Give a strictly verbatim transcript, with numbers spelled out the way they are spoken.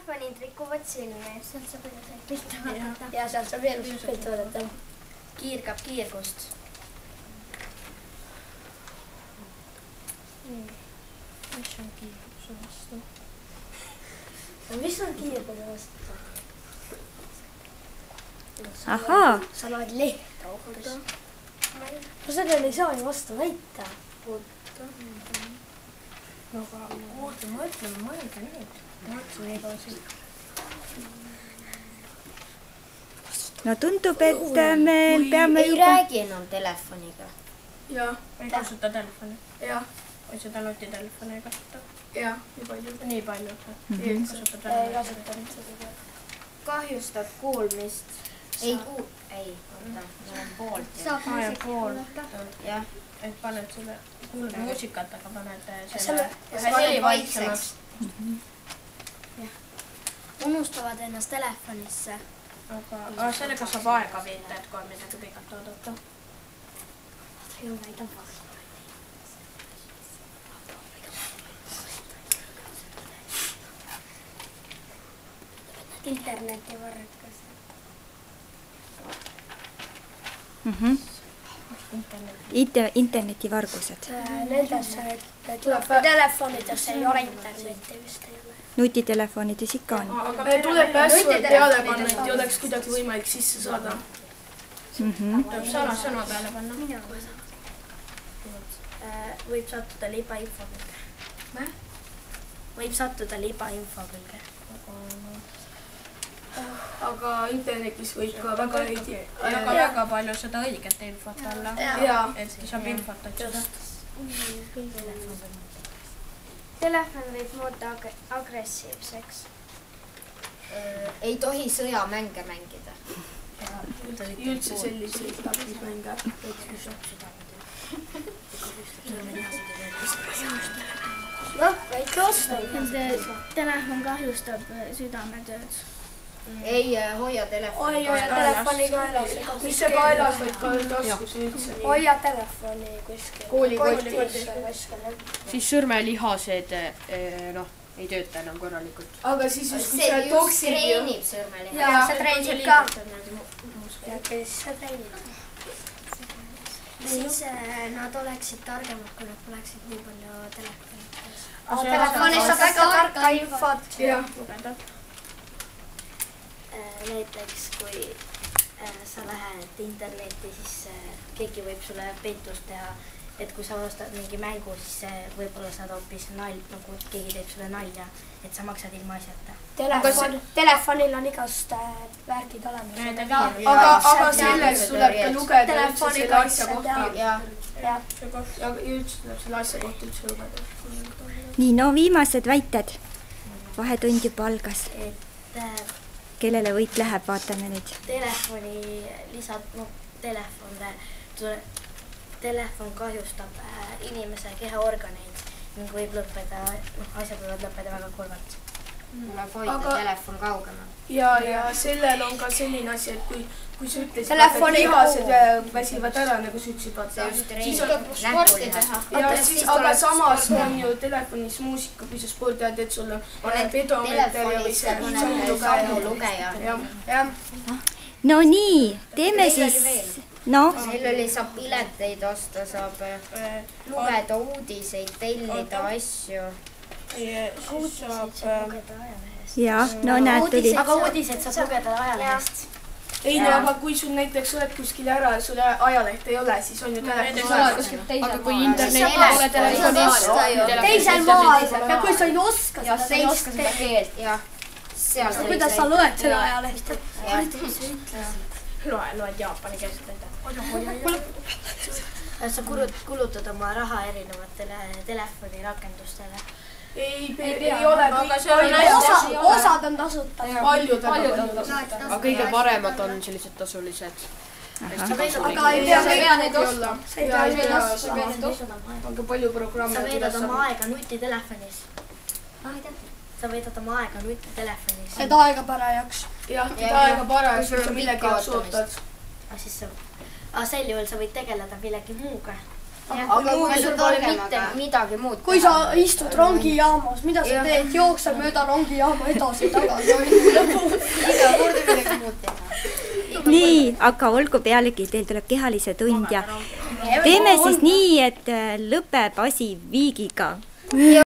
telefonid rikuvad silmi. Sealt saab elusalt pilte vaadata. Ja sealt saab elusalt pilte vaadata. Kiirgab kiirgust. Mis on kiirguse vastu? Mis on kiirguse vastu? Ahaa. Sa loed lehta hoopis. No sellel ei saa ju vastu väita. Oota. No aga oota, mõtleme, mõelda nüüd. Mõtleme edasi. No tundub, et me peame ei räägi enam telefoniga. Jah. Ei kasuta telefoni. Jah. Või seda nutitelefoni ei kasuta. Jah, nii palju. Nii palju. Ei Kasutad Ei kasutanud seda. Kahjustab kuulmist. Ei kuul... Ei, oota. Mul on poolt. Saab muusika kuulata. Jah. Et paned selle, kuulad muusikat, aga paned selle Selle... heli vaiksemaks. Unustavad ennast telefonisse. Aga sellega saab aega viita, et kui on midagi pikalt oodata. Ju näidab vastu. Internetivargus. Mhm. Inter internetivargused. Nendesse telefonidesse ei ole internetti vist ei ole. Nutitelefonides ikka on. Aga me tuleb password peale panna, et ei oleks kuidagi võimalik sisse saada. Tuleb sana sõna peale panna. Võib sattuda libainfo külge. Võib sattuda libainfo külge. Aga internetis võib ka väga heidi. Aga väga palju seda õiget infot olla. Et saab infot otsida. Telefon võib muuta agressiivseks. Ei tohi sõjamänge mängida. Üldse selliseid tapismänge. Noh, väike osta. Telefon kahjustab südametööd. Ei hoia telefoni. Oi, hoia telefoni kaelas. Mis see kaelas, vaid ka taskus üldse. Hoia telefoni kuskil. Koolikotis. Siis sõrmelihased noh, ei tööta enam korralikult. Aga siis just kui See sa just toksid ju. treenib sõrmeliha. Jaa, see treenib ka. Ja kes see treenib? Siis nad oleksid targemad, kui nad poleksid nii palju telefonides. Telefonis saab väga tarka infot. Jah. Näiteks kui sa lähed internetti, siis keegi võib sulle pettust teha. Et kui sa ostad mingi mängu, siis võib-olla saad hoopis nalja, nagu keegi teeb sulle nalja, et sa maksad ilma asjata. Telefonil on igast värgid olemas. Aga selleks tuleb ka lugeda üldse selle asja kohta. Ja üldse tuleb selle asja kohta üldse lugeda. Nii, no viimased väited. Vahetund juba algas. Kellele võit läheb, vaatame nüüd. Telefoni lisad, no telefon, telefon kahjustab inimese kehaorganeid ning võib lõppeda, asjad võivad lõppeda väga kurvalt. Tuleb hoida telefon kaugemal. Ja, ja sellel on ka selline asi, et kui, kui sa ütlesid, et lihased väsivad ära, nagu sa ütlesid, vaata. Siis on sporti teha. Ja siis, aga samas on ju telefonis muusika, kui sa spordi teed, sul on pedomeeter ja või see sammulugeja. No nii, teeme siis... No? Sellele saab pileteid osta, saab lugeda uudiseid, tellida asju. Jaa, no näed tuli. Aga uudised saab lugeda ajalehest. Ei, no aga kui sul näiteks oled kuskil ära ja sul ajalehte ei ole, siis on ju telefon. Aga kui internet pole telefonis... Teisel maal. Ja kui sa ei oska seda, sa ei oska seda keelt. Kuidas sa loed seda ajalehte? Loed jaapani keelset näida. Sa kulutad oma raha erinevatele telefonirakendustele. Ei, ei ole. Osad on tasuta. Paljud on tasuta. Aga kõige paremad on sellised tasulised. Aga ei pea neid ostma. Sa ei pea neid ostma. Aga palju programme. Sa veedad oma aega nutitelefonis. Sa veedad oma aega nutitelefonis. Et aega parajaks. Jah, et aega parajaks, kui sa millegi jaoks ootad. Aga sel juhul sa võid tegeleda millegi muuga. aga kui sul pole mitte midagi muud. Kui sa istud rongijaamas, mida sa teed? Jooksed mööda rongijaama edasi tagasi. Iga kord midagi muud teha. Nii, aga olgu pealegi, teil tuleb kehalise tund ja teeme siis nii, et lõpeb asi viigiga.